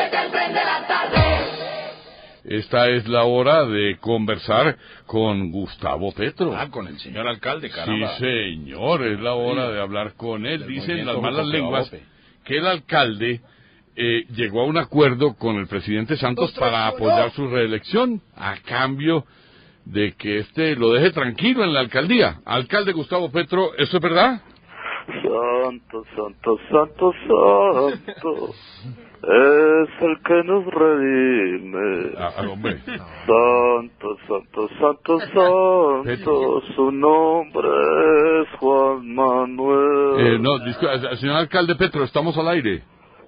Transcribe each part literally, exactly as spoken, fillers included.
el tren de la tarde. Esta es la hora de conversar con Gustavo Petro. Ah, con el señor alcalde, caramba. Sí, señor, es la hora de hablar con él. Dicen las malas lenguas que el alcalde eh, llegó a un acuerdo con el presidente Santos para apoyar su reelección a cambio de que este lo deje tranquilo en la alcaldía. Alcalde Gustavo Petro, ¿eso es verdad? Santo, santo, santo, santo, es el que nos redime. Ah, hombre. Santo, santo, santo, santo, su nombre es Juan Manuel. Eh, no, disculpe, señor alcalde Petro, estamos al aire.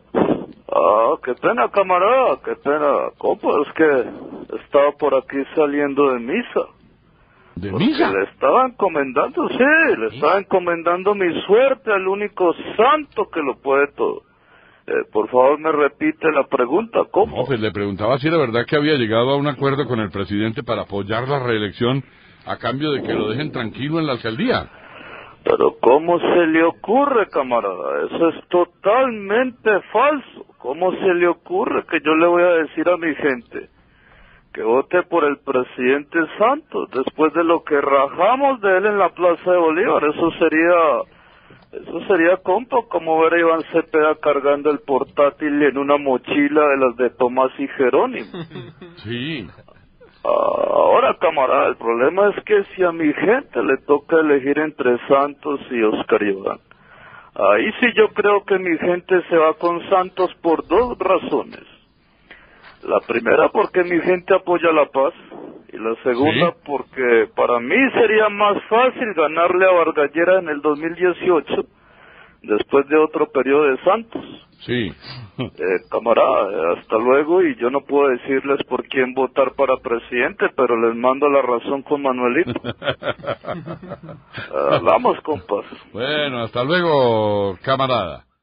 Ah, qué pena, camarada, qué pena. Compa, es que estaba por aquí saliendo de misa. ¿De Porque misa? le estaba encomendando, sí, le estaba encomendando mi suerte al único santo que lo puede todo. Eh, por favor, me repite la pregunta, ¿cómo? No, pues le preguntaba si era verdad que había llegado a un acuerdo con el presidente para apoyar la reelección a cambio de que lo dejen tranquilo en la alcaldía. Pero ¿cómo se le ocurre, camarada? Eso es totalmente falso. ¿Cómo se le ocurre que yo le voy a decir a mi gente que vote por el presidente Santos después de lo que rajamos de él en la Plaza de Bolívar? Eso sería, eso sería, compa, como ver a Iván Cepeda cargando el portátil en una mochila de las de Tomás y Jerónimo. Sí. Ahora, camarada, el problema es que si a mi gente le toca elegir entre Santos y Oscar Iván, ahí sí yo creo que mi gente se va con Santos por dos razones. La primera, porque mi gente apoya la paz, y la segunda, ¿sí?, porque para mí sería más fácil ganarle a Vargallera en el dos mil dieciocho, después de otro periodo de Santos. Sí. Eh, camarada, hasta luego, y yo no puedo decirles por quién votar para presidente, pero les mando la razón con Manuelito. uh, vamos, compas. Bueno, hasta luego, camarada.